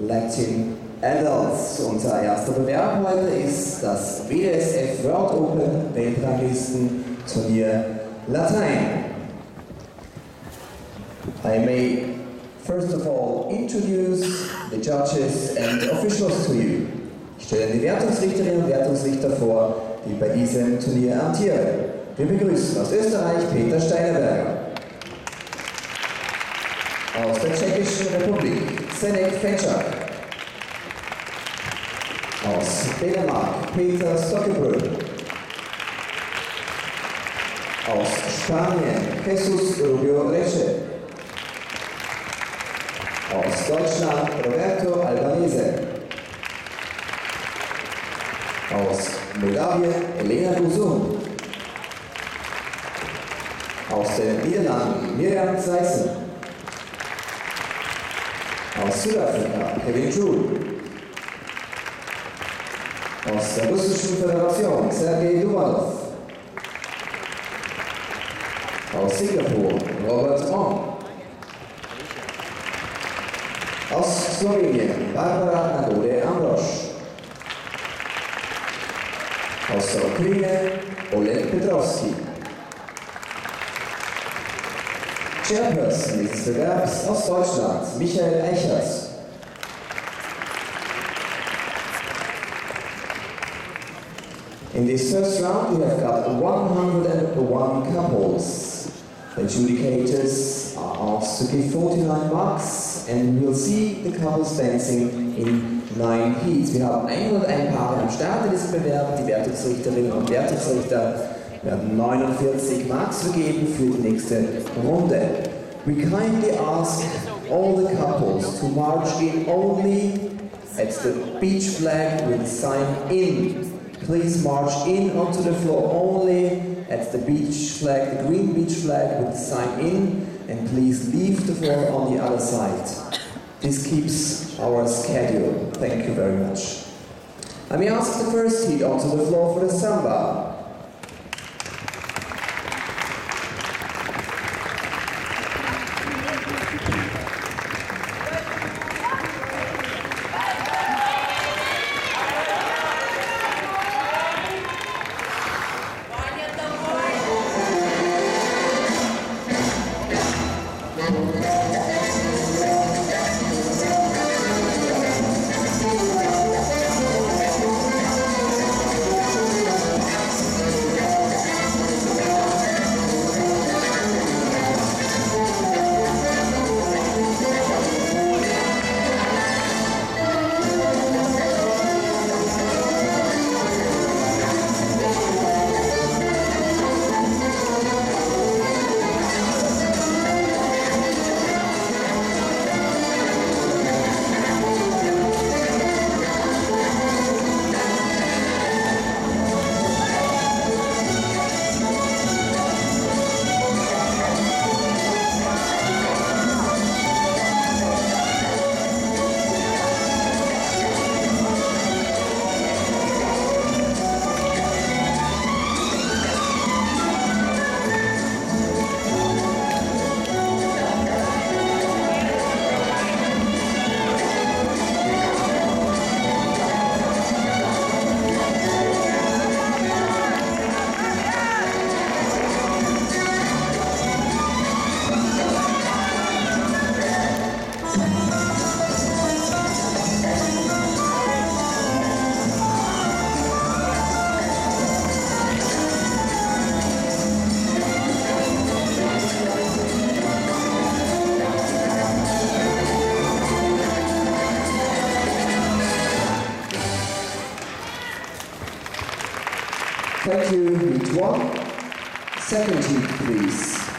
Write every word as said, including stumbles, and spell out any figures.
Latin Adults. Unser erster Bewerb heute ist das W D S F World Open Weltranglistenturnier Latein. I may first of all introduce the judges and officials to you. Ich stelle die Wertungsrichterinnen und Wertungsrichter vor, die bei diesem Turnier amtieren. Wir begrüßen aus Österreich Peter Steinerberger, aus der Tschechischen Republik Zdeněk Fenčák, aus Dänemark Peter Stokkebrød, aus Spanien Jesus Rubio Reche, aus Deutschland Roberto Albanese, aus Moldawien Elena Guzum, aus den Niederlanden Mirjam Zeissen, aus Südafrika Kevin Joule, aus der Russischen Föderation Sergei Duvalov, aus Singapur Robert Ong, aus Slowenien Barbara Nagode Ambrosch, aus der Ukraine Oleg Petrovski, Chairperson dieses Bewerbs aus Deutschland Michael Eichers, in this first round we have got one hundred one couples. The adjudicators are asked to give forty-nine marks and we'll see the couples dancing in nine heats. Wir haben hunderteins Paare am Start in diesem Bewerb. Die Wertungsrichterinnen und Wertungsrichter werden neunundvierzig Marks vergeben für die nächste Runde. We kindly ask all the couples to march in only at the beach flag with the sign in. Please march in onto the floor only at the beach flag, the green beach flag with the sign in, and please leave the floor on the other side. This keeps our schedule. Thank you very much. I may ask the first heat onto the floor for the samba. Thank you, heat one. Second heat, please.